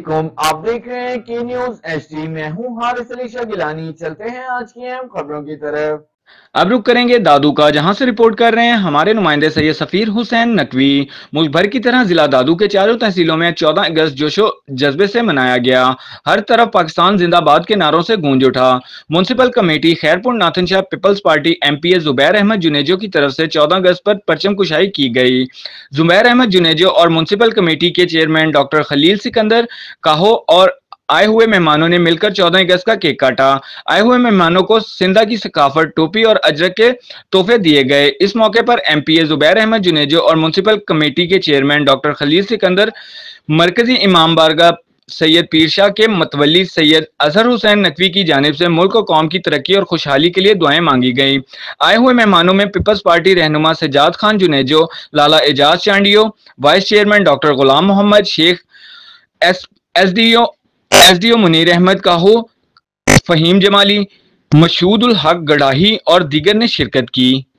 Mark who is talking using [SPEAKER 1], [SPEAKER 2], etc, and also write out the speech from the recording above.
[SPEAKER 1] वालेकुम, आप देख रहे हैं की न्यूज एचडी। मैं हूं हारिस अली शाह गिलानी। चलते हैं आज की अहम खबरों की तरफ।
[SPEAKER 2] अब रुक करेंगे दादू का, जहां से रिपोर्ट कर रहे हैं हमारे नुमाइंदे सैयद सफीर हुसैन नकवी। मुल्क भर की तरह जिला दादू के चारों तहसीलों में 14 अगस्त जोशो जज्बे से मनाया गया। हर तरफ पाकिस्तान जिंदाबाद के नारों से गूंज उठा। Municipal committee Khairpur Nathanshah peoples party MPA Zubair Ahmed Junejo की तरफ से 14 अगस्त पर परचम कुशाई की गई। जुबैर अहमद जुनेजो और म्युनिसिपल कमेटी के चेयरमैन डॉक्टर खलील सिकंदर काहो और आए हुए मेहमानों ने मिलकर 14 अगस्त का केक काटा। आए हुए मेहमानों को सिंधा की सकाफत, टोपी और अजरक के तोहफे दिए गए। इस मौके पर एमपीए जुबैर अहमद जुनेजो और म्युनिसिपल कमेटी के चेयरमैन डॉक्टर खलील सिकंदर, मरकजी इमाम बारगाह सैयद पीर शाह के मतवली सैयद अजहर हुसैन नकवी की जानिब से मुल्क और कौम की तरक्की और खुशहाली के लिए दुआएं मांगी गईं। आए हुए मेहमानों में पीपल्स पार्टी रहनुमा Sajjad Khan Junejo, Lala Ejaz Chandio, vice chairman doctor Ghulam Mohammad Shaikh, SDO Munir Ahmed Kaho, Faheem Jamali, Mashhood ul Haq गडाही और दीगर ने शिरकत की।